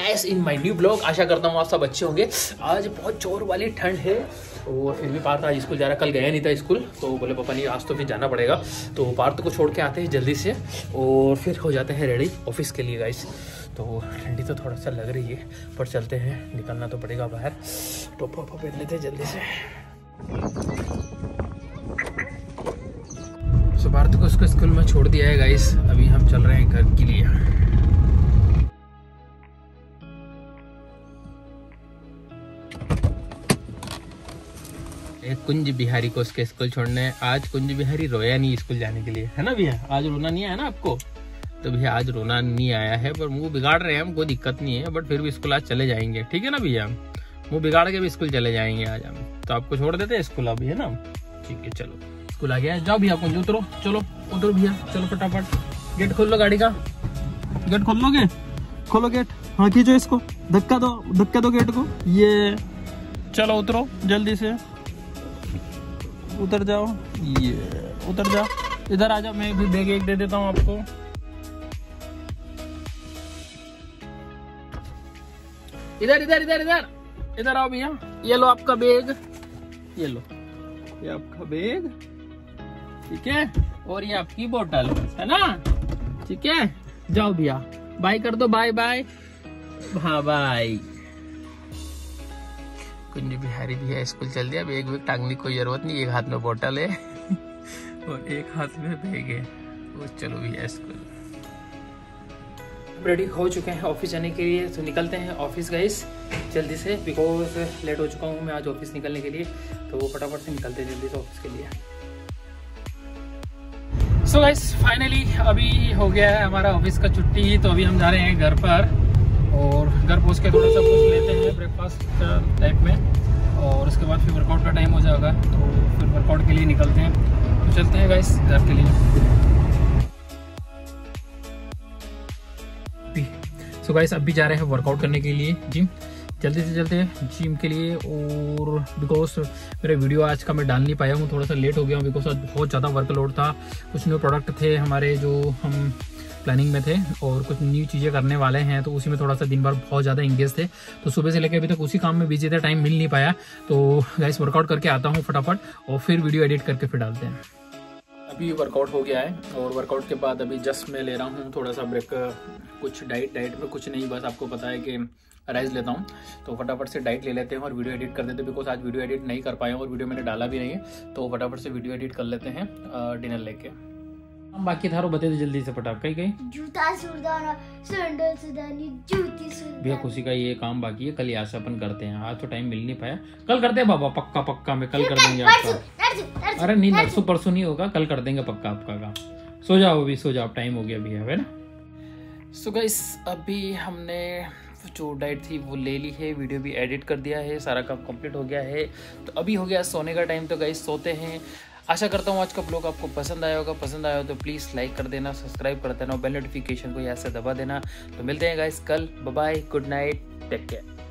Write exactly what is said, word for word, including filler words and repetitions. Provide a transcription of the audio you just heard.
Guys in my new blog. आशा करता हूँ आप सब अच्छे होंगे। आज बहुत जोर वाली ठंड है और फिर भी पार्थ आज स्कूल जा रहा। कल गया नहीं था स्कूल तो बोले पापा नहीं आज तो फिर जाना पड़ेगा। तो पार्थ को छोड़ के आते हैं जल्दी से और फिर हो जाते हैं रेडी ऑफिस के लिए गाइस। तो ठंडी तो थोड़ा सा लग रही है पर चलते हैं, निकलना तो पड़ेगा बाहर। टोपा वोपा पहन लेते हैं जल्दी से। सो पार्थ को उसको स्कूल में छोड़ दिया है गाइस। अभी हम चल रहे हैं घर के लिए। एक कुंज बिहारी को उसके स्कूल छोड़ने। आज कुंज बिहारी रोया नहीं स्कूल जाने के लिए, है ना भैया? आज रोना नहीं आया ना आपको? तो भैया आज रोना नहीं आया है पर मुंह बिगाड़ रहे हैं हम, कोई दिक्कत नहीं है। बट फिर भी स्कूल आज चले जाएंगे, ठीक है ना भैया? मुंह बिगाड़ के भी स्कूल चले जाएंगे आज हम। तो आपको छोड़ देते हैं स्कूल अभी, है ना? ठीक है चलो, स्कूल आ गया। जाओ भैया कुंज उतरो, चलो उतरो भैया, चलो फटाफट। गेट खोल लो गाड़ी का, गेट खोल लोगे? खोलो गेट, हाँ खींचो इसको, धक्का दो, धक्का दो गेट को। ये चलो उतरो जल्दी से, उतर जाओ। ये उतर जाओ, इधर आ जाओ। मैं भी बैग एक दे देता हूँ आपको। इधर इधर इधर इधर इधर आओ भैया। ये लो आपका बैग, ये लो, ये आपका बैग, ठीक है? और ये आपकी बोतल, है ना? ठीक है, जाओ भैया, बाय कर दो, बाय बाय। हाँ बाय। कुंज बिहारी भैया स्कूल चल दिया। अब एक बैग टांगने की कोई जरूरत नहीं, एक हाथ में बोतल है और एक हाथ में बैग है। वो चलो भैया स्कूल। रेडी हो चुके हैं ऑफिस जाने के लिए, तो निकलते हैं ऑफिस गाइस जल्दी से, बिकॉज लेट हो चुका हूँ मैं आज ऑफिस निकलने के लिए। तो वो फटाफट से निकलते हैं जल्दी से ऑफिस के लिए। सो गाइस फाइनली अभी हो गया है हमारा ऑफिस का छुट्टी। तो अभी हम जा रहे हैं घर पर और घर पहुंच के थोड़ा सा कुछ लेते हैं ब्रेकफास्ट टाइप में और उसके बाद फिर वर्कआउट का टाइम हो जाएगा। तो फिर वर्कआउट के लिए निकलते हैं। तो चलते हैं गाइस घर के लिए। सो गाइस अभी जा रहे हैं वर्कआउट करने के लिए जिम। जल्दी से चलते हैं जिम के लिए। और बिकॉज मेरे वीडियो आज का मैं डाल नहीं पाया हूँ, थोड़ा सा लेट हो गया हूँ बिकॉज आज बहुत ज़्यादा वर्कलोड था। कुछ न्यू प्रोडक्ट थे हमारे जो हम प्लानिंग में थे और कुछ न्यू चीज़ें करने वाले हैं, तो उसी में थोड़ा सा दिन भर बहुत ज़्यादा इंगेज थे। तो सुबह से लेकर अभी तक उसी काम में बिजी थे, टाइम मिल नहीं पाया। तो गाइस वर्कआउट करके आता हूँ फटाफट और फिर वीडियो एडिट करके फिर डालते हैं। अभी वर्कआउट हो गया है और वर्कआउट के बाद अभी जस्ट मैं ले रहा हूँ थोड़ा सा ब्रेक। कुछ डाइट डाइट में कुछ नहीं, बस आपको पता है कि राइस लेता हूँ। तो फटाफट से डाइट ले लेते हैं और वीडियो एडिट कर देते हैं बिकॉज आज वीडियो एडिट नहीं कर पाए और वीडियो मैंने डाला भी नहीं है। तो फटाफट से वीडियो एडिट कर लेते हैं डिनर लेके। हम बाकी थारो बता दे जल्दी से फटाफट। कहीं कहीं जूता सुरदाना, सैंडल सुरदानी, जूती सुरदानी। भैया खुशी का ये काम बाकी है, कल यहाँ से अपन करते हैं। आज तो टाइम मिल नहीं पाया, कल करते हैं बाबा, पक्का पक्का मैं कल कर देंगे आपका। अरे नहीं नरसों परसों नहीं होगा, कल कर देंगे पक्का आपका काम। सो जाओ अभी, सो जाओ, टाइम हो गया अभी, है ना? सो गाइस अभी हमने जो डाइट थी वो ले ली है, वीडियो भी एडिट कर दिया है, सारा काम कंप्लीट हो गया है। तो अभी हो गया सोने का टाइम। तो गाइस सोते हैं। आशा करता हूँ आज का ब्लॉग आपको पसंद आया होगा। पसंद आया हो तो प्लीज़ लाइक कर देना, सब्सक्राइब कर देना और बेल नोटिफिकेशन को यहाँ से दबा देना। तो मिलते हैं गाइस कल। Bye bye, good night, take care.